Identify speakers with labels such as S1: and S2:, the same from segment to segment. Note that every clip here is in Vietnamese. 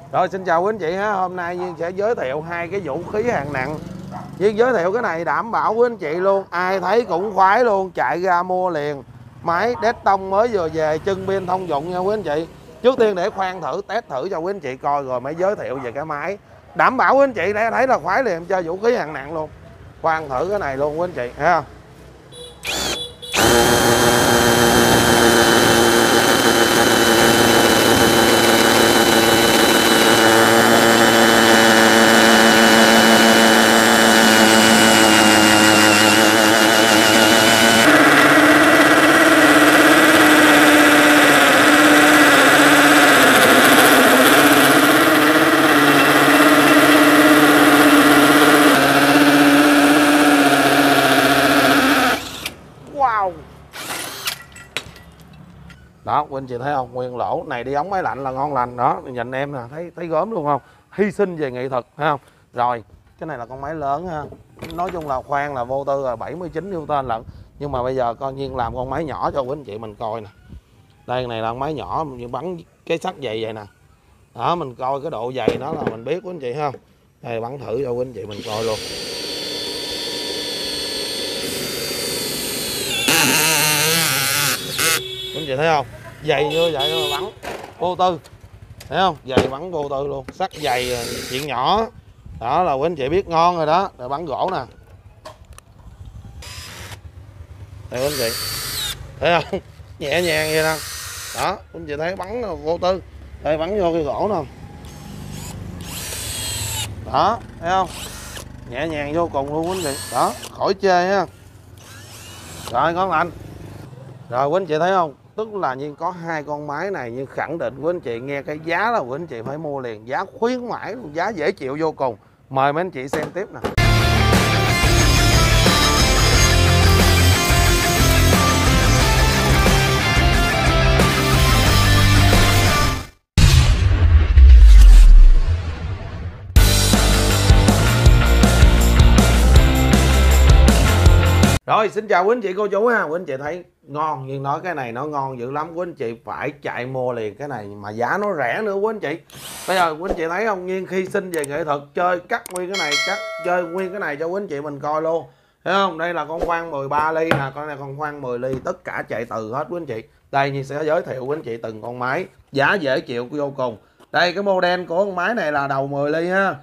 S1: Rồi xin chào quý anh chị ha. Hôm nay Duyên sẽ giới thiệu hai cái vũ khí hạng nặng. Duyên giới thiệu cái này đảm bảo quý anh chị luôn, ai thấy cũng khoái luôn, chạy ra mua liền. Máy Deston mới vừa về, chân pin thông dụng nha quý anh chị. Trước tiên để khoan thử, test thử cho quý anh chị coi rồi mới giới thiệu về cái máy. Đảm bảo quý anh chị để thấy là khoái liền, cho vũ khí hạng nặng luôn. Khoan thử cái này luôn quý anh chị, thấy không? Wow. Đó, quý anh chị thấy không? Nguyên lỗ này đi ống máy lạnh là ngon lành đó. Nhìn em nè, thấy gớm luôn không? Hy sinh về nghệ thuật, thấy không? Rồi, cái này là con máy lớn ha. Nói chung là khoan là vô tư là 79 Newton lận. Nhưng mà bây giờ con Nhiên làm con máy nhỏ cho quý anh chị mình coi nè. Đây này là con máy nhỏ như bắn cái sắt dày vậy nè. Đó, mình coi cái độ dày nó là mình biết quý anh chị không? Đây bắn thử cho quý anh chị mình coi luôn. Quý anh chị thấy không? Dày như vậy mà bắn vô tư, thấy không? Dày bắn vô tư luôn, sắt dày chuyện nhỏ đó là quý anh chị biết ngon rồi đó. Rồi bắn gỗ nè, đây quý anh chị thấy không? Nhẹ nhàng vậy nè, đó quý anh chị thấy bắn vô tư, đây bắn vô cái gỗ nè, đó thấy không? Nhẹ nhàng vô cùng luôn quý anh chị, đó khỏi chê ha. Rồi ngon lành. Rồi quý anh chị thấy không? Tức là Nhiên có hai con máy này, nhưng khẳng định quý anh chị nghe cái giá là quý anh chị phải mua liền, giá khuyến mãi luôn, giá dễ chịu vô cùng. Mời mấy anh chị xem tiếp nè. Rồi xin chào quý anh chị cô chú ha. Quý anh chị thấy ngon, nhưng nói cái này nó ngon dữ lắm, quý anh chị phải chạy mua liền cái này, mà giá nó rẻ nữa quý anh chị. Bây giờ quý anh chị thấy không, Nhiên hy sinh về nghệ thuật, chơi cắt nguyên cái này, chơi nguyên cái này cho quý anh chị mình coi luôn, thấy không? Đây là con khoan 13 ly nè, con này con khoan 10 ly, tất cả chạy từ hết quý anh chị. Đây Nhiên sẽ giới thiệu quý anh chị từng con máy, giá dễ chịu vô cùng. Đây cái model của con máy này là đầu 10 ly ha,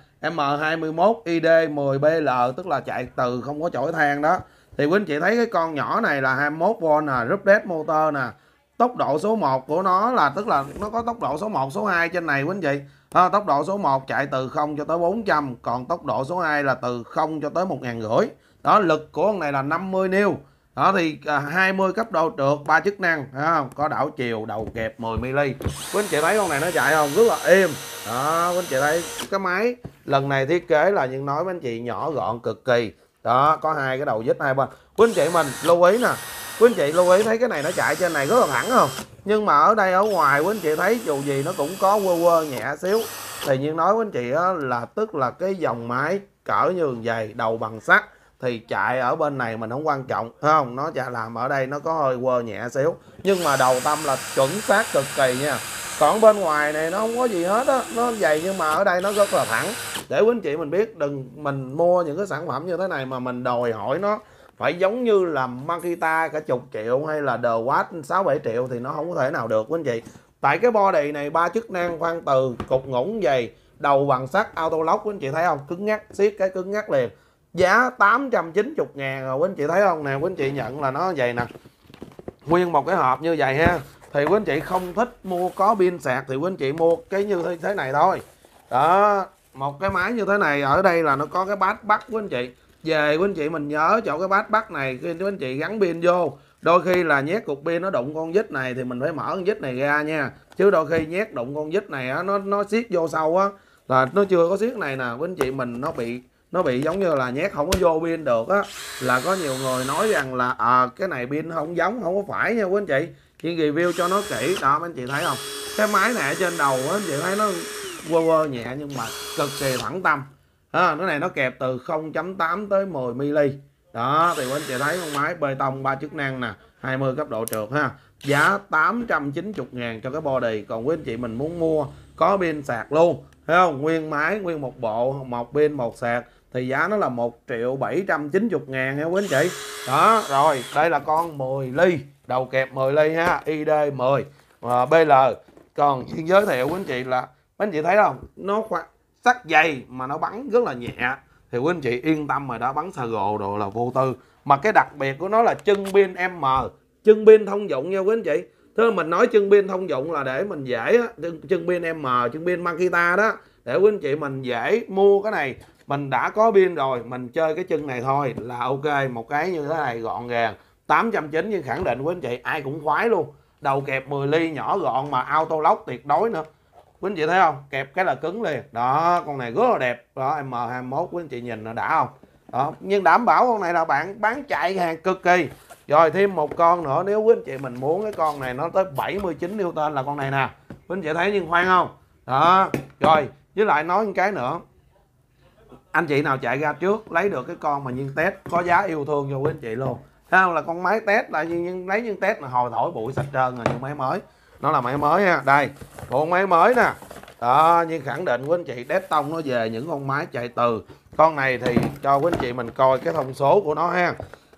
S1: M21 ID 10BL, tức là chạy từ không có chổi than đó. Thì quý anh chị thấy cái con nhỏ này là 21V nè, Rupert motor nè. Tốc độ số 1 của nó là, tức là nó có tốc độ số 1, số 2 trên này quý anh chị. Tốc độ số 1 chạy từ 0 cho tới 400, còn tốc độ số 2 là từ 0 cho tới 1.500. Đó, lực của con này là 50 N. Đó thì 20 cấp độ trượt, 3 chức năng, thấy không? Có đảo chiều, đầu kẹp 10mm. Quý anh chị thấy con này nó chạy không? Rất là êm. Đó, quý anh chị thấy cái máy lần này thiết kế là nhưng nói với anh chị nhỏ gọn cực kỳ. Đó, có hai cái đầu vít hai bên. Quý anh chị mình lưu ý nè, quý anh chị lưu ý thấy cái này nó chạy trên này rất là thẳng không? Nhưng mà ở đây ở ngoài quý anh chị thấy dù gì nó cũng có quơ quơ nhẹ xíu. Thì như nói với anh chị á, là tức là cái dòng máy cỡ như vậy, đầu bằng sắt thì chạy ở bên này mình không quan trọng, thấy không? Nó chạy làm ở đây nó có hơi quơ nhẹ xíu, nhưng mà đầu tâm là chuẩn xác cực kỳ nha. Còn bên ngoài này nó không có gì hết á, nó dày nhưng mà ở đây nó rất là thẳng. Để quý anh chị mình biết, đừng mình mua những cái sản phẩm như thế này mà mình đòi hỏi nó phải giống như là Makita cả chục triệu hay là The Watt 6-7 triệu thì nó không có thể nào được quý anh chị. Tại cái body này 3 chức năng, khoan từ, cục ngủng dày, đầu bằng sắt, auto lock, quý anh chị thấy không? Cứng ngắc, siết cái cứng ngắc liền. Giá 890.000 rồi quý anh chị thấy không nè. Quý anh chị nhận là nó vậy nè, nguyên một cái hộp như vậy ha. Thì quý anh chị không thích mua có pin sạc thì quý anh chị mua cái như thế này thôi. Đó, một cái máy như thế này, ở đây là nó có cái bát bắt quý anh chị. Về quý anh chị mình nhớ chỗ cái bát bắt này, khi quý anh chị gắn pin vô, đôi khi là nhét cục pin nó đụng con vít này thì mình phải mở con vít này ra nha. Chứ đôi khi nhét đụng con vít này á, nó siết vô sâu á, là nó chưa có siết này nè quý anh chị mình, nó bị giống như là nhét không có vô pin được á. Là có nhiều người nói rằng là cái này pin không giống, không có phải nha quý anh chị. Chị review cho nó kỹ đó, mấy anh chị thấy không? Cái máy này ở trên đầu á, anh chị thấy nó quơ quơ nhẹ nhưng mà cực kỳ thẳng tâm. Cái này nó kẹp từ 0.8 tới 10mm. Đó thì quý anh chị thấy con máy bê tông 3 chức năng nè, 20 cấp độ trượt ha. Giá 890.000 cho cái body. Còn quý anh chị mình muốn mua có pin sạc luôn thấy không, nguyên máy nguyên một bộ, một pin một sạc thì giá nó là 1.790.000 nha quý anh chị. Đó rồi, đây là con 10 ly đầu kẹp 10 ly ha, ID10 BL. Còn giới thiệu quý anh chị là quý anh chị thấy không, nó sắt dày mà nó bắn rất là nhẹ thì quý anh chị yên tâm rồi đó, bắn xà gồ đồ là vô tư. Mà cái đặc biệt của nó là chân pin M, chân pin thông dụng nha quý anh chị. Thế mình nói chân pin thông dụng là để mình dễ á, chân pin M, chân pin Makita đó, để quý anh chị mình dễ mua cái này. Mình đã có pin rồi, mình chơi cái chân này thôi là ok. Một cái như thế này gọn gàng 890, nhưng khẳng định quý anh chị ai cũng khoái luôn. Đầu kẹp 10 ly nhỏ gọn mà auto lock tuyệt đối nữa. Quý anh chị thấy không, kẹp cái là cứng liền. Đó, con này rất là đẹp. Đó, M21 quý anh chị nhìn nó đã không. Đó, nhưng đảm bảo con này là bạn bán chạy hàng cực kỳ. Rồi thêm một con nữa, nếu quý anh chị mình muốn cái con này nó tới 79 Newton là con này nè. Quý anh chị thấy nhưng khoan không. Đó, rồi với lại nói một cái nữa, anh chị nào chạy ra trước lấy được cái con mà nhiên test có giá yêu thương cho quý anh chị luôn. Thấy không, là con máy test là nhưng lấy nhiên test là hồi thổi bụi sạch trơn rồi, nhưng máy mới nó là máy mới ha. Đây con máy mới nè. Đó, nhưng khẳng định quý anh chị test tông nó về những con máy chạy từ. Con này thì cho quý anh chị mình coi cái thông số của nó ha.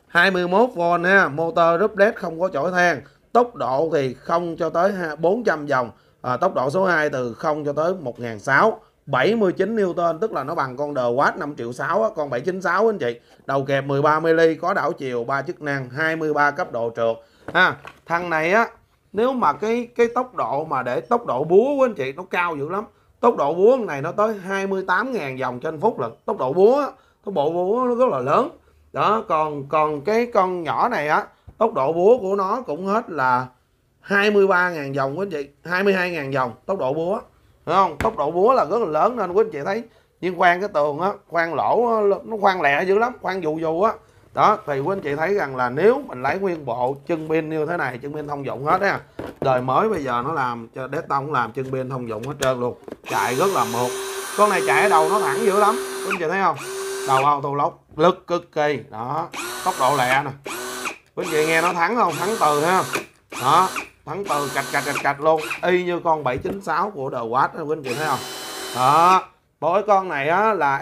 S1: 21V ha, motor doublet không có chổi than, tốc độ thì 0 cho tới 400 vòng, tốc độ số 2 từ 0 cho tới 1.600, 79 Newton, tức là nó bằng con DeWalt 5.600.000 á, con 796 anh chị. Đầu kẹp 13mm, có đảo chiều 3 chức năng, 23 cấp độ trượt ha. Thằng này á, nếu mà cái tốc độ mà để tốc độ búa của anh chị nó cao dữ lắm. Tốc độ búa này nó tới 28.000 vòng trên phút là tốc độ búa, cái bộ búa nó rất là lớn. Đó, còn cái con nhỏ này á, tốc độ búa của nó cũng hết là 23.000 vòng quý anh chị, 22.000 vòng tốc độ búa. Đúng không? Tốc độ búa là rất là lớn nên quý anh chị thấy. Nhưng khoan cái tường á, khoan lỗ nó khoan lẹ dữ lắm, khoan dù dù á. Đó, thì quý anh chị thấy rằng là nếu mình lấy nguyên bộ chân pin như thế này, chân pin thông dụng hết á. Đời mới bây giờ nó làm cho Detton làm chân pin thông dụng hết trơn luôn. Chạy rất là mượt. Con này chạy ở đầu nó thẳng dữ lắm. Quý anh chị thấy không? Đầu auto lock lực cực kỳ. Đó, tốc độ lẹ nè. Quý anh chị nghe nó thắng không? Thắng từ ha. Đó, thắng từ cạch luôn, y như con 796 của DeWalt đó, quý anh chị thấy không. Đó, mỗi con này á là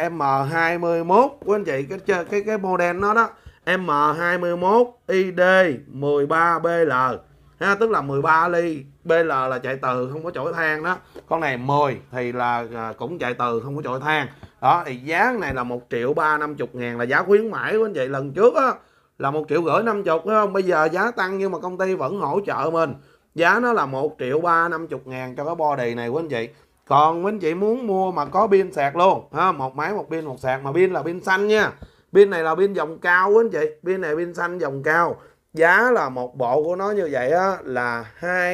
S1: M21 quý anh chị, cái model nó đó M21 ID13BL ha, tức là 13 ly, BL là chạy từ không có chổi than đó. Con này 10 thì là cũng chạy từ không có chổi than. Đó thì giá này là 1.350.000 là giá khuyến mãi của anh chị. Lần trước á là 1.550.000 phải không? Bây giờ giá tăng nhưng mà công ty vẫn hỗ trợ mình. Giá nó là 1.350.000 cho cái body này quý anh chị. Còn quý anh chị muốn mua mà có pin sạc luôn ha, một máy một pin một sạc, mà pin là pin xanh nha. Pin này là pin dòng cao quý anh chị. Pin này pin xanh dòng cao. Giá là một bộ của nó như vậy á là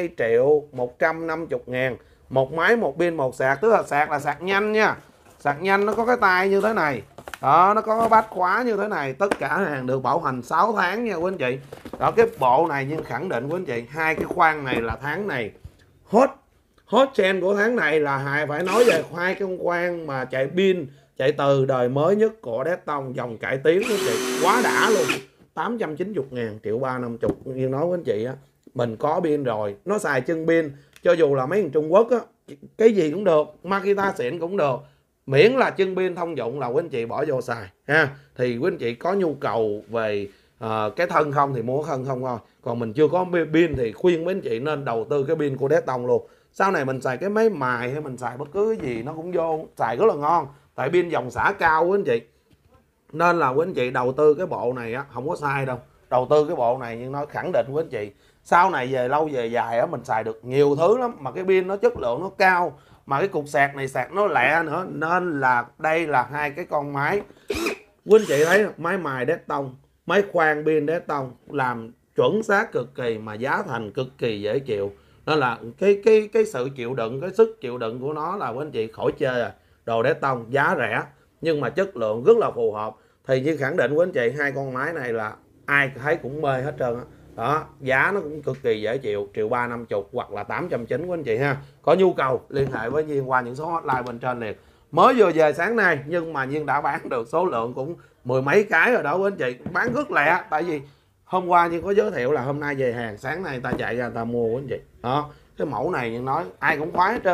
S1: 2.150.000. Một máy một pin một sạc, tức là sạc nhanh nha. Sạc nhanh nó có cái tay như thế này. Đó, nó có cái bát khóa như thế này. Tất cả hàng được bảo hành 6 tháng nha quý anh chị. Đó, cái bộ này nhưng khẳng định quý anh chị, hai cái khoang này là tháng này hot trend của tháng này là phải nói về hai cái khoang mà chạy pin chạy từ đời mới nhất của Detton dòng cải tiến quý anh chị, quá đã luôn. 890.000, 1.350.000. như nói với anh chị á, mình có pin rồi, nó xài chân pin, cho dù là mấy thằng Trung Quốc á, cái gì cũng được, Makita xịn cũng được, miễn là chân pin thông dụng là quý anh chị bỏ vô xài ha. Thì quý anh chị có nhu cầu về cái thân không thì mua thân không thôi, còn mình chưa có pin thì khuyên mấy anh chị nên đầu tư cái pin của Detton luôn. Sau này mình xài cái máy mài hay mình xài bất cứ cái gì nó cũng vô xài rất là ngon, tại pin dòng xả cao quý anh chị. Nên là quý anh chị đầu tư cái bộ này á không có sai đâu, đầu tư cái bộ này, nhưng nó khẳng định quý anh chị sau này về lâu về dài á mình xài được nhiều thứ lắm, mà cái pin nó chất lượng nó cao, mà cái cục sạc này sạc nó lẹ nữa. Nên là đây là hai cái con máy quý anh chị thấy, máy mài Detton, máy khoan pin Detton làm chuẩn xác cực kỳ mà giá thành cực kỳ dễ chịu. Nên là cái sự chịu đựng, cái sức chịu đựng của nó là quý anh chị khỏi chơi à. Đồ Detton giá rẻ nhưng mà chất lượng rất là phù hợp. Thì như khẳng định quý anh chị, hai con máy này là ai thấy cũng mê hết trơn á. Đó, giá nó cũng cực kỳ dễ chịu, 1.350.000 hoặc là 890 quý anh chị ha. Có nhu cầu liên hệ với Nhiên qua những số hotline bên trên liền. Mới vừa về sáng nay nhưng mà Nhiên đã bán được số lượng cũng mười mấy cái rồi đó quý anh chị, bán rất lẹ. Tại vì hôm qua Nhiên có giới thiệu là hôm nay về hàng, sáng nay ta chạy ra ta mua quý anh chị. Đó, cái mẫu này Nhiên nói ai cũng khoái hết trơn á.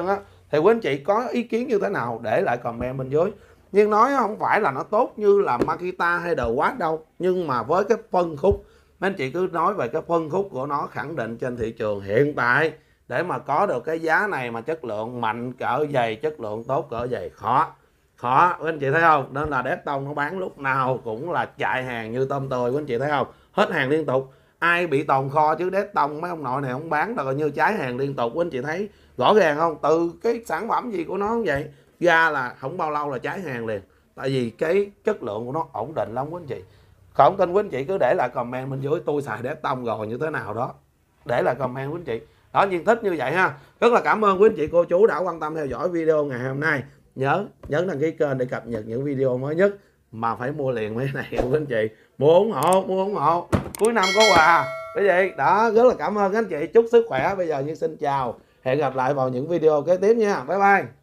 S1: Thì quý anh chị có ý kiến như thế nào để lại comment bên dưới. Nhưng nói không phải là nó tốt như là Makita hay The Watt đâu, nhưng mà với cái phân khúc, mấy anh chị cứ nói về cái phân khúc của nó khẳng định trên thị trường hiện tại, để mà có được cái giá này mà chất lượng mạnh cỡ dày, chất lượng tốt cỡ dày khó. Quý anh chị thấy không? Nên là Deadtone nó bán lúc nào cũng là chạy hàng như tôm tươi, quý anh chị thấy không? Hết hàng liên tục. Ai bị tồn kho chứ Deadtone mấy ông nội này không bán là coi như cháy hàng liên tục, quý anh chị thấy rõ ràng không? Từ cái sản phẩm gì của nó cũng vậy, ra là không bao lâu là cháy hàng liền. Tại vì cái chất lượng của nó ổn định lắm quý anh chị. Không tin quý anh chị cứ để lại comment bên dưới, tôi xài Deadtone rồi như thế nào đó, để lại comment quý anh chị. Đó, nhiên thích như vậy ha. Rất là cảm ơn quý anh chị cô chú đã quan tâm theo dõi video ngày hôm nay. Nhớ nhấn đăng ký kênh để cập nhật những video mới nhất, mà phải mua liền mấy này quý anh chị. Mua ủng hộ, cuối năm có quà cái gì đó. Rất là cảm ơn các anh chị, chúc sức khỏe. Bây giờ Nhân xin chào, hẹn gặp lại vào những video kế tiếp nha, bye bye.